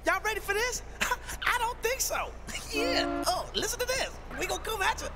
Y'all ready for this? I don't think so. Yeah. Oh, listen to this. We gonna come at you.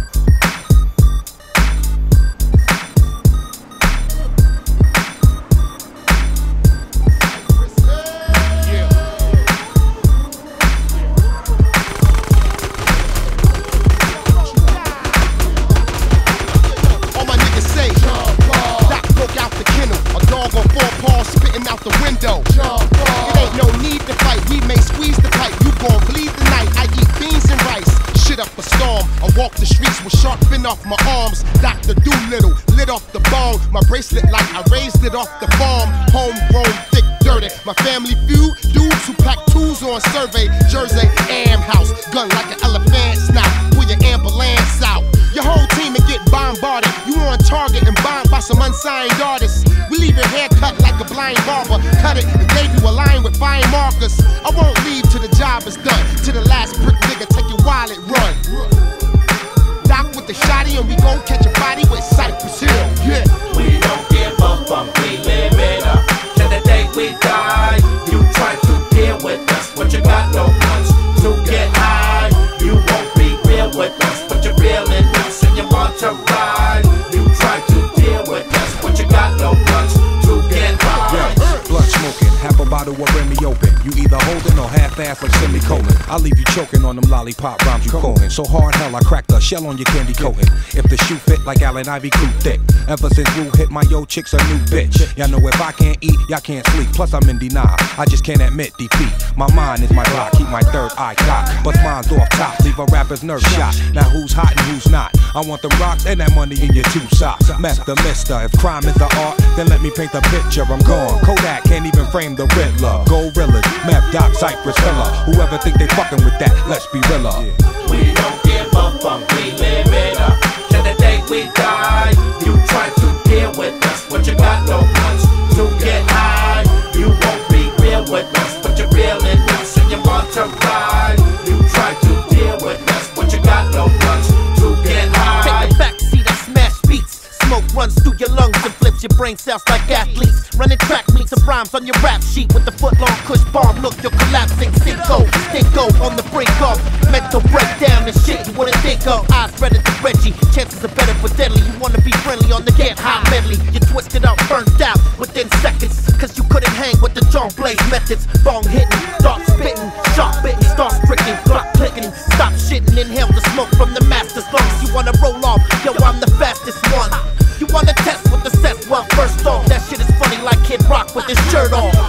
Spitting out the window. It ain't no need to fight. We may squeeze the pipe. You gon' bleed tonight. I eat beans and rice. Shit up a storm. I walk the streets with sharp fin off my arms. Dr. Doolittle lit off the bone. My bracelet like I raised it off the farm. Homegrown, thick, dirty. My family feud. Dudes who pack tools on survey. Jersey, Am House. Gun like an elephant snout. Pull your ambulance out. Your whole team and get bombarded. You on target and bombed by some unsigned artists. We leave your hair cut like a blind barber. Cut it and gave you a line with fine markers. I won't leave till the job is done. To the last brick nigga, take your wallet, run. Doc with the shotty and we gon' catch a body with Cypress Hill. Yeah. We don't give a fuck, we live it up till the day we die. You try to deal with us, but you got no guns to get high. You won't be real with us, but you're real in us and you want to ride. You try to deal with us, but you got no guns to get high. Yeah, blood smoking, half a bottle of Remy open. You either holding or half-ass like semicolon. I'll leave you choking on them lollipop rhymes you quoting. So hard hell, I cracked the shell on your candy coating. If the shoe fit like Allen Ivy crew thick. Ever since Wu hit my yo chick's a new bitch. Y'all know if I can't eat, y'all can't sleep. Plus I'm in denial, I just can't admit defeat. My mind is my block, keep my third eye cocked. But mine's off top, leave a rapper's nerve shot. Now who's hot and who's not? I want them rocks and that money in your 2 socks. Mess the mister, if crime is the art, then let me paint the picture. I'm gone. Kodak can't even frame the Riddler. Gorillas, Meth Doc, Cypress Hiller. Whoever think they fucking with that, let's be realer. We don't give a fuck, we live it up till the day we die. You try to deal with us, but you got no guns to get high. You won't be real with us, but you're real in us and you want to ride. You try to deal with us, but you got no guns to get high. Take the back seat, I smash beats. Smoke runs through your lungs and flips your brain cells like athletes. Running track meets and rhymes on your rap sheet with the foot-long cush bomb. Look, you're collapsing. Sicko on the brink of mental breakdown and shit you wouldn't think of. Eyes redder than Reggie. Chances are better for deadly. You wanna be friendly on the get high medley. You twisted up, burnt out within seconds. Cause you couldn't hang with the John Blaze methods. Bong hitting, dark spitting, sharp bitten, start stricken, clock clicking. Stop shitting, inhale the smoke from the master's lungs. You wanna roll off, yo, I'm the fastest one. You wanna test with the set? Well, first off, that shit is funny like Kid Rock with his shirt off.